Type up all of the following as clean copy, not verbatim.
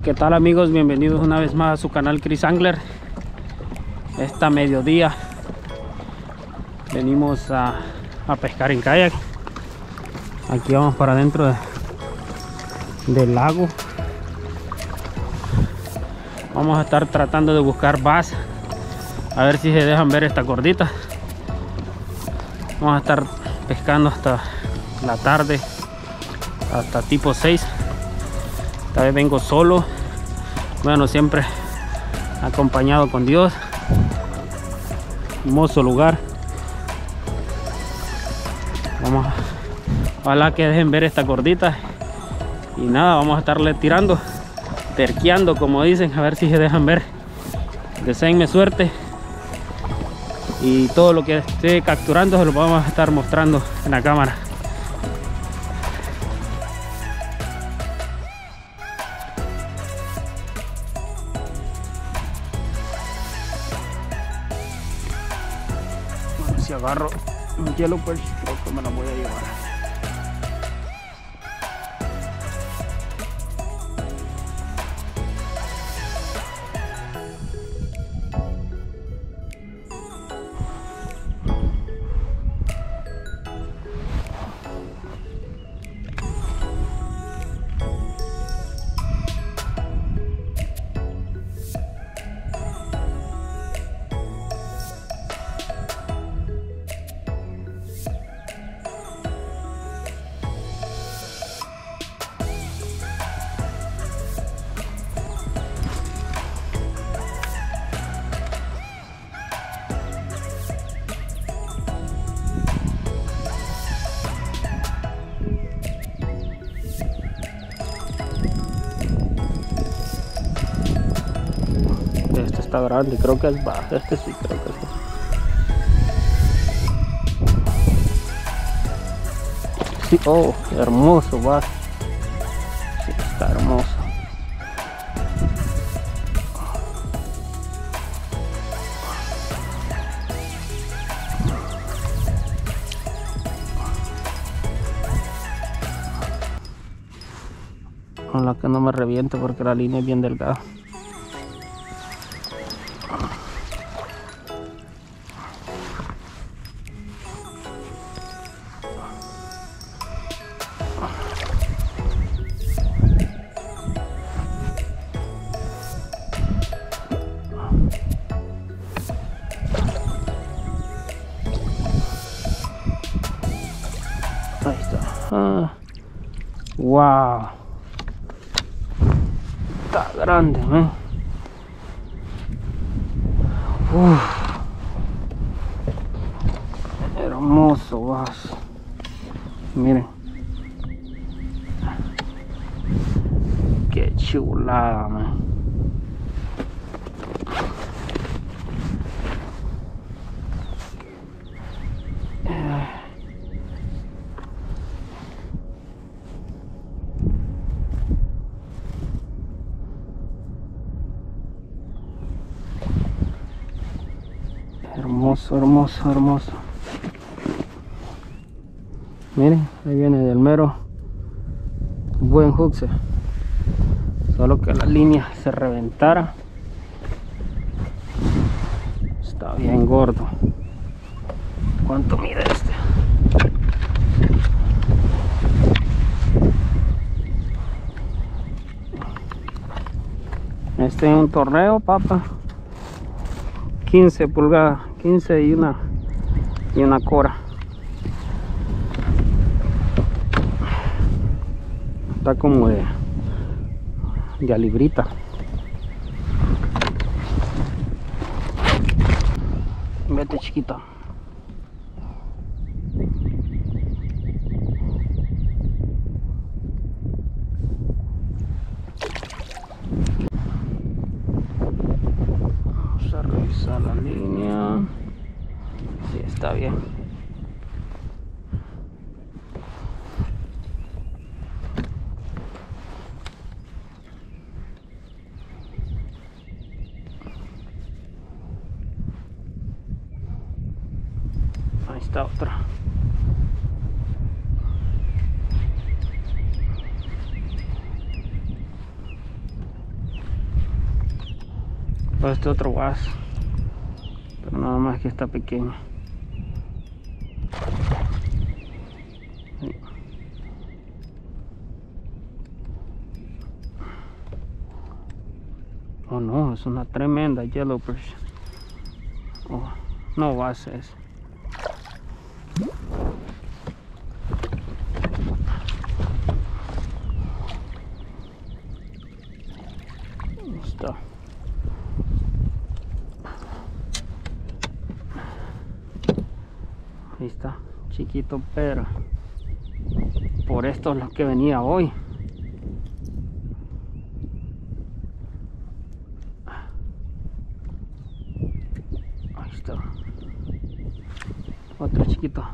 ¿Qué tal amigos? Bienvenidos una vez más a su canal Chris Angler. Esta mediodía venimos a pescar en kayak. Aquí vamos para adentro del lago. Vamos a estar tratando de buscar bass, a ver si se dejan ver esta gordita. Vamos a estar pescando hasta la tarde, hasta tipo 6. Esta vez vengo solo, bueno, siempre acompañado con Dios. Hermoso lugar. Ojalá que dejen ver esta gordita. Y nada, vamos a estarle tirando, terqueando como dicen, a ver si se dejan ver. Deseenme suerte. Y todo lo que esté capturando se lo vamos a estar mostrando en la cámara. Si agarro un yellow perch, creo que me la voy a llevar. Está grande, creo que es bajo. Este sí, creo que sí. Sí, oh, hermoso bass. Sí, está hermoso. Ojalá que no me reviente porque la línea es bien delgada. Ahí está. Wow, está grande, ¿eh? Hermoso bass. Miren qué chulada, man. Hermoso, hermoso, hermoso. Miren, ahí viene del mero buen hook. Solo que la línea se reventara. Está bien gordo. ¿Cuánto mide este? Este es un torneo, papá. 15 pulgadas, 15 y una cora. Está como de a librita. Vete, chiquita. Vamos a revisar la línea. Sí, está bien. Ahí está otra. Este otro was, pero nada más que está pequeño. Sí. Oh no, es una tremenda yellow perch. Oh, no was es. Listo. Ahí está, chiquito, pero por esto es lo que venía hoy. Ahí está. Otro chiquito.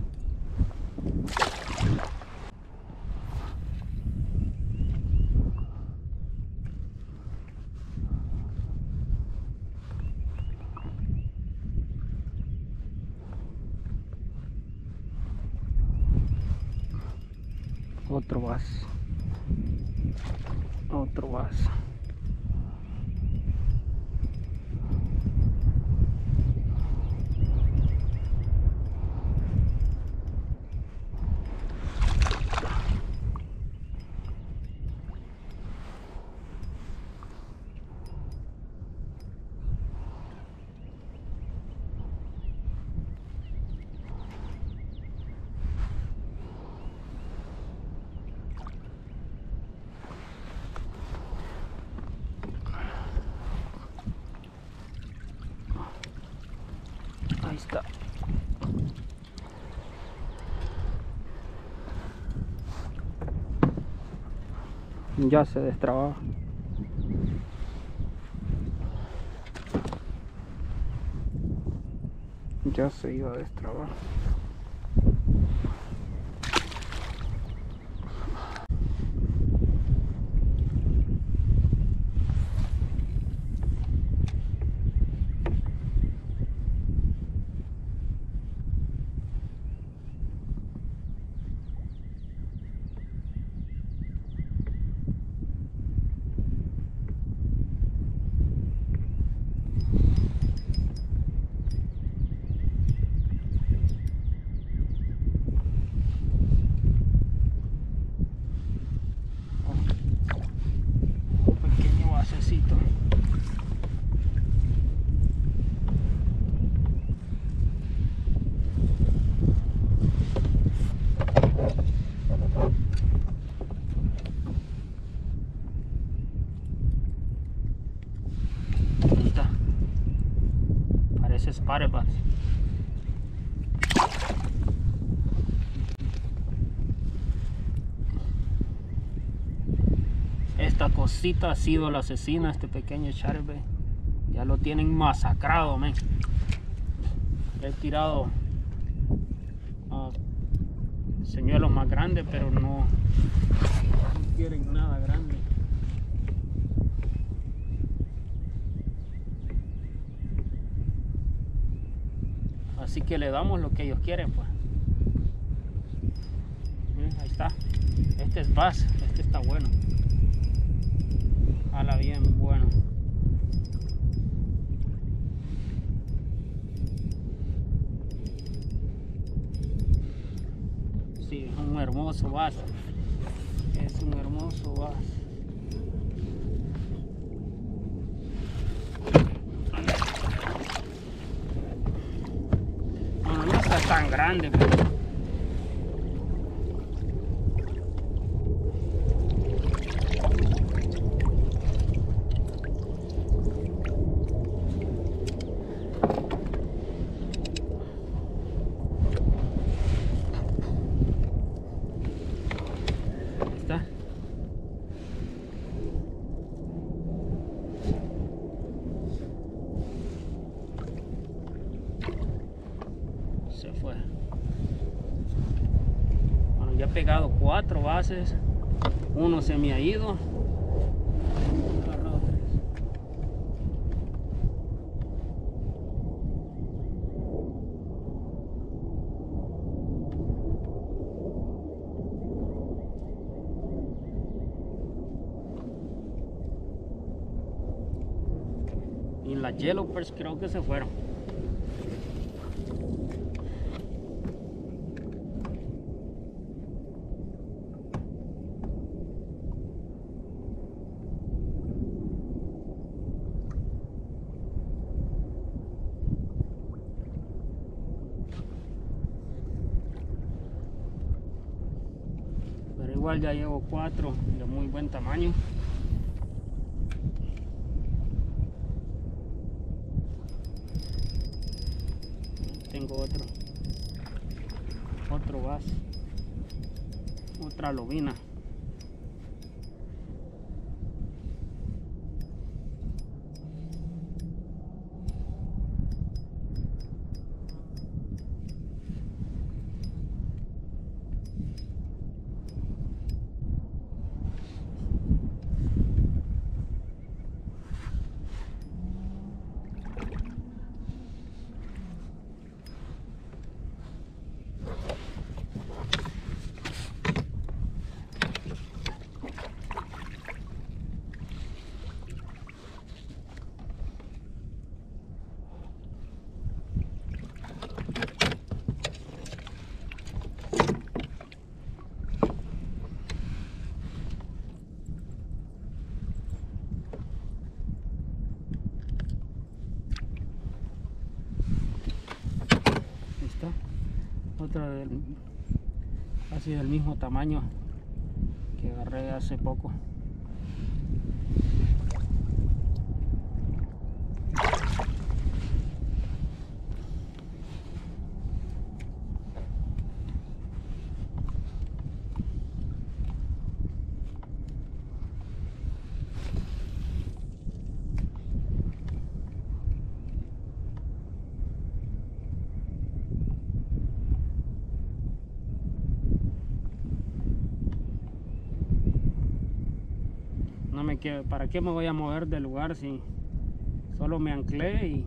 Otro vas. Otro vas. Ahí está. Ya se destrababa. Ya se iba a destrabar. Ahí está. Parece spotted bass. Esta cosita ha sido la asesina, este pequeño chatterbait. Ya lo tienen masacrado, men. He tirado señuelos más grandes, pero no quieren nada grande. Así que le damos lo que ellos quieren, pues. Ahí está. Este es bass, este está bueno. Jala bien bueno. Sí, es un hermoso bass. Es un hermoso bass. No, no está tan grande, pero se fue. Bueno, ya he pegado 4 bases, uno se me ha ido. He agarrado 3. Y las Yellow Perch creo que se fueron. Pero igual ya llevo 4 de muy buen tamaño. Tengo otro bass, otra lobina. Otra casi del mismo tamaño que agarré hace poco. ¿Para qué me voy a mover del lugar si solo me anclé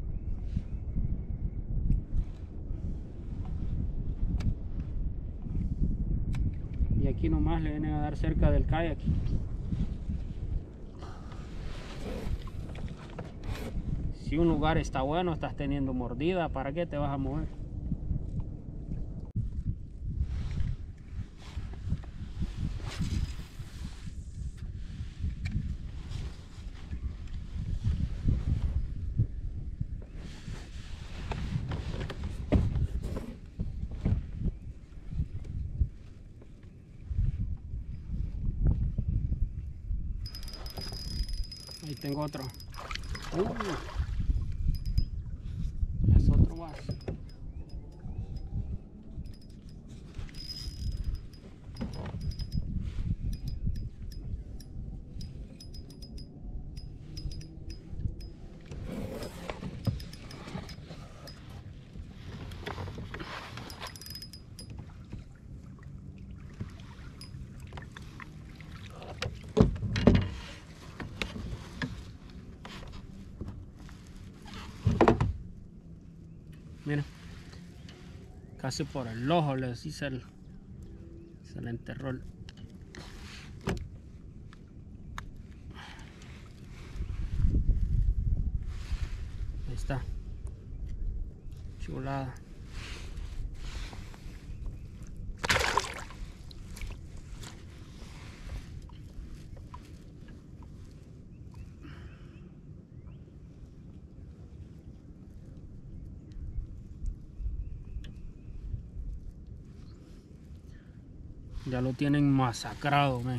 y aquí nomás le vienen a dar cerca del kayak? Si un lugar está bueno, estás teniendo mordida, ¿para qué te vas a mover? Ahí tengo otro. Es otro más. Mira, casi por el ojo se le enterró el... Ahí está, chulada. Ya lo tienen masacrado, men.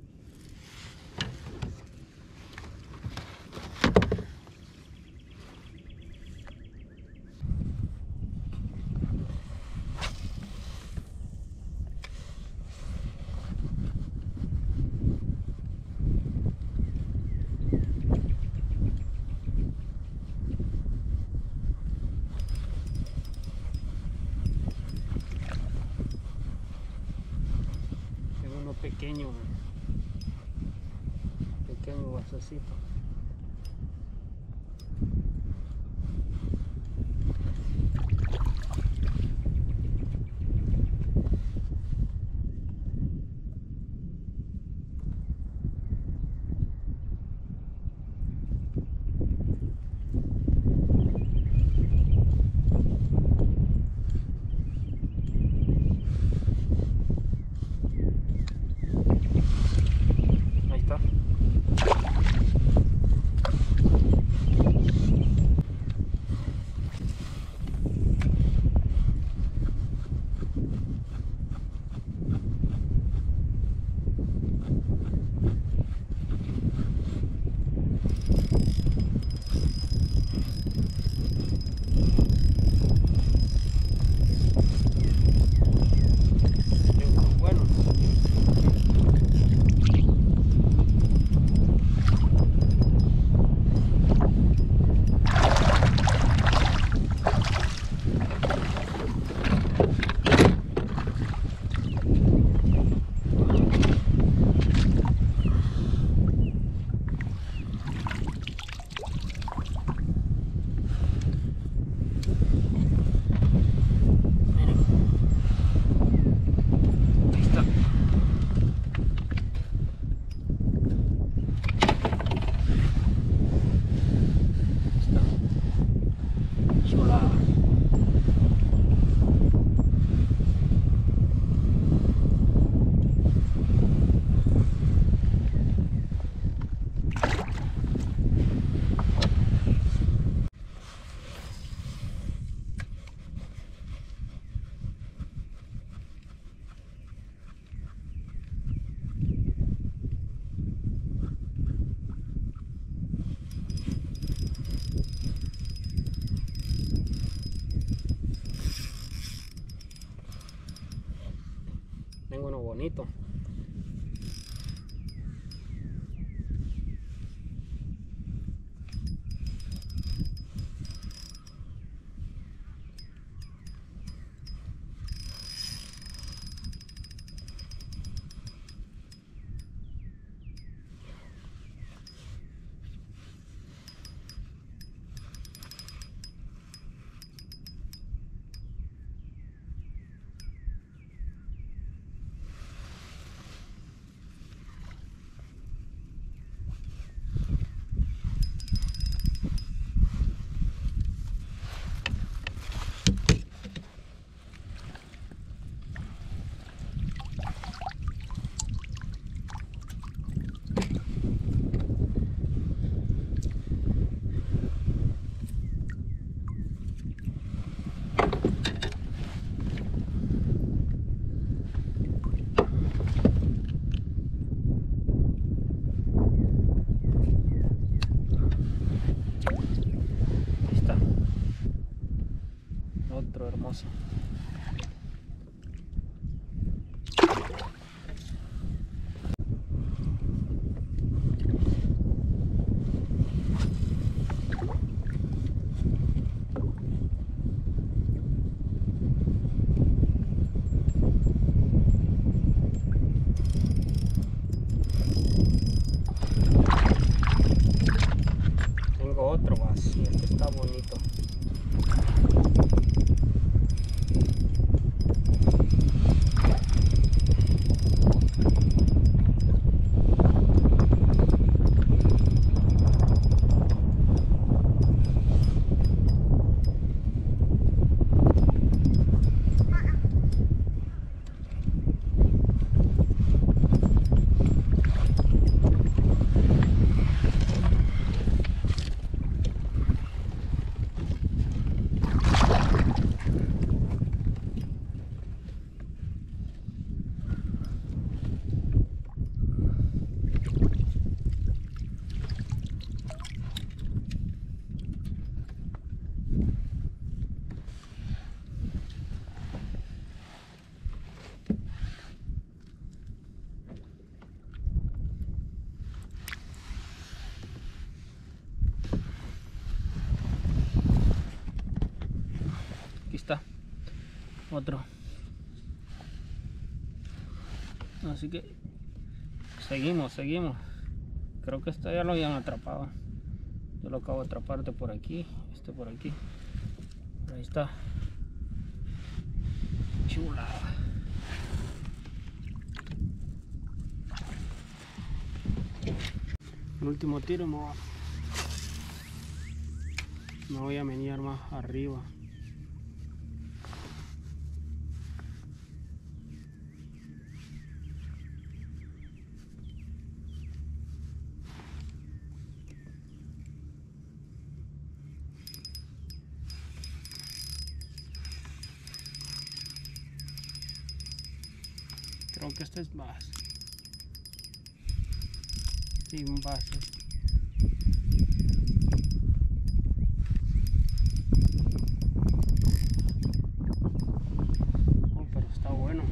Pequeño vasecito. bonito. Otro hermoso. Tengo otro más y este está bonito. Aquí está otro. Así que seguimos. Creo que este ya lo habían atrapado. Yo lo acabo de atrapar de por aquí, este por aquí. Ahí está. Chulada. El último tiro me voy a venir más arriba. Creo que este es bass. Sí, un bass. Oh, pero está bueno.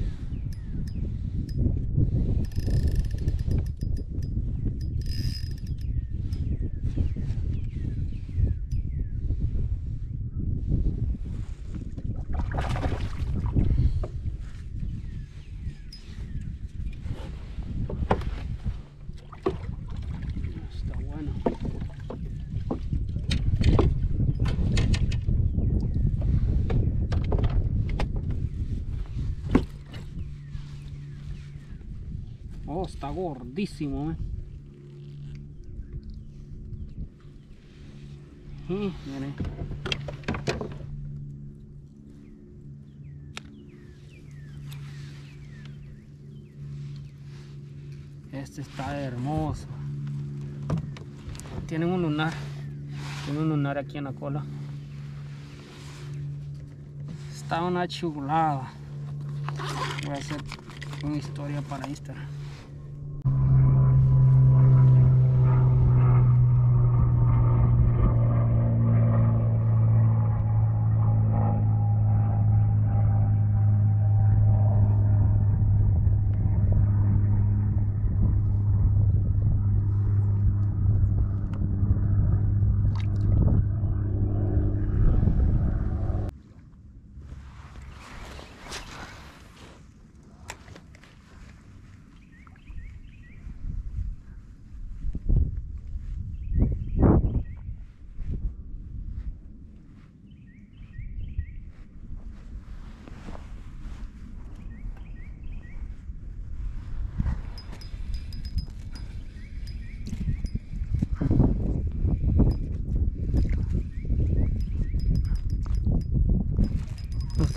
Oh, está gordísimo, miren. Este está hermoso. Tiene un lunar aquí en la cola. Está una chulada. Voy a hacer una historia para Instagram.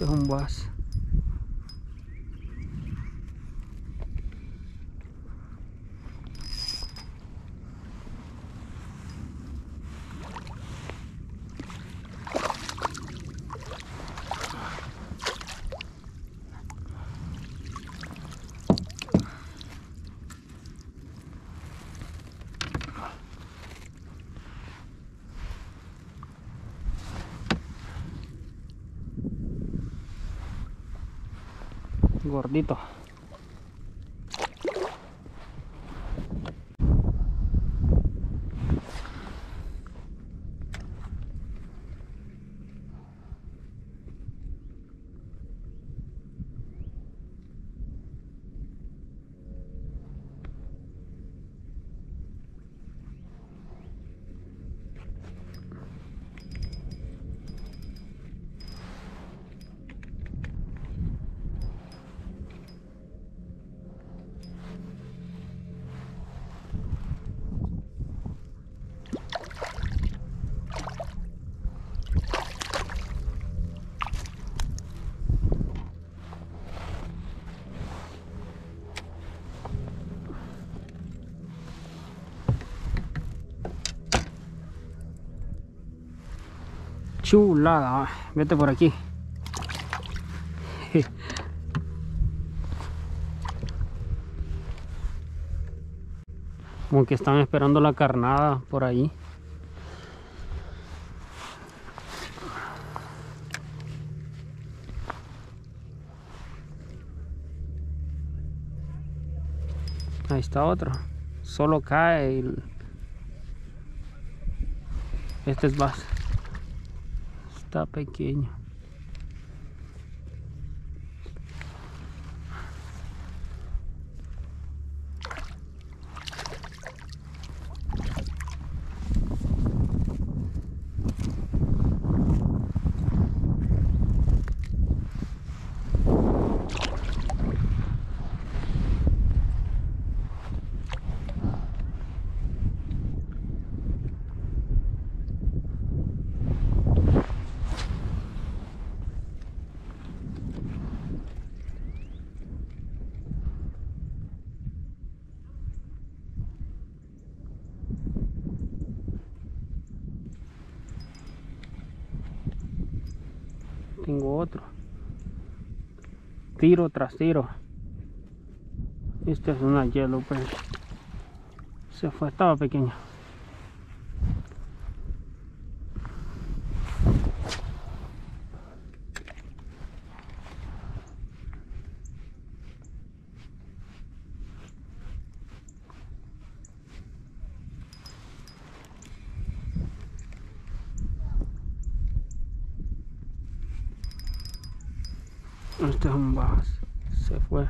es un bass. Gordito. Chulada, vete por aquí. Como que están esperando la carnada por ahí. Ahí está otro. Solo cae. Este es bass. Está pequeño. Tengo otro. Tiro tras tiro. Este es una yellowperch. Se fue, estaba pequeño. Este es un bass. Se fue.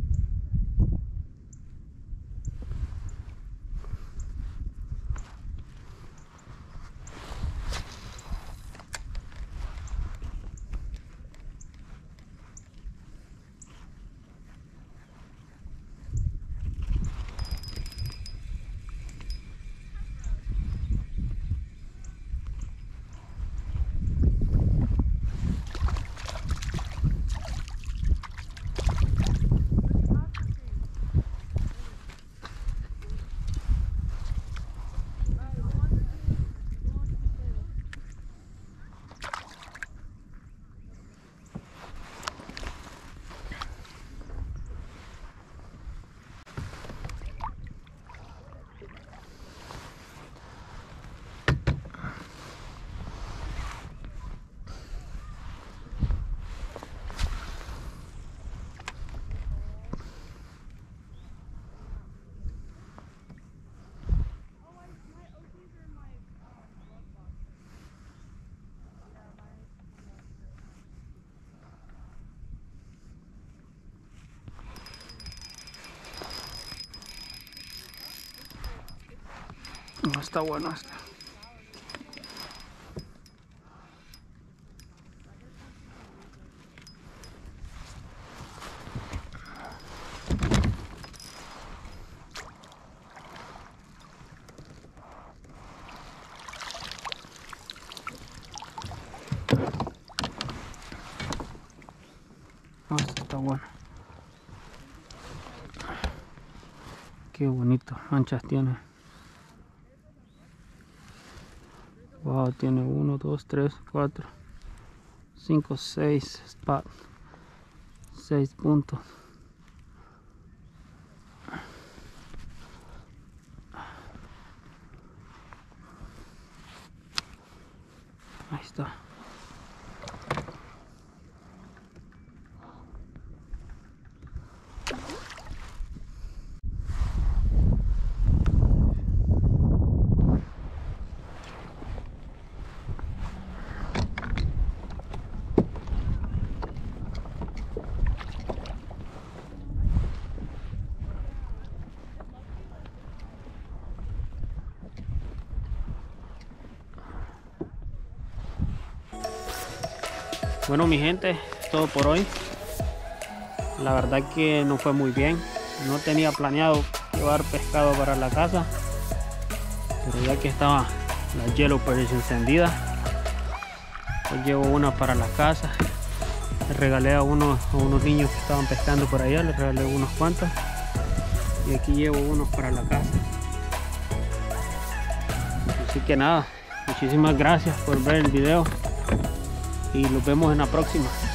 No está bueno este. está bueno. Qué bonito, manchas tiene. Wow, tiene 1, 2, 3, 4, 5, 6 spots. 6 puntos. Ahí está. Bueno, mi gente, es todo por hoy. La verdad que no fue muy bien. No tenía planeado llevar pescado para la casa, pero ya que estaba la Yellow Perch encendida, pues llevo una para la casa. Le regalé a unos niños que estaban pescando por allá, les regalé unos cuantos, y aquí llevo unos para la casa. Así que nada, muchísimas gracias por ver el video y nos vemos en la próxima.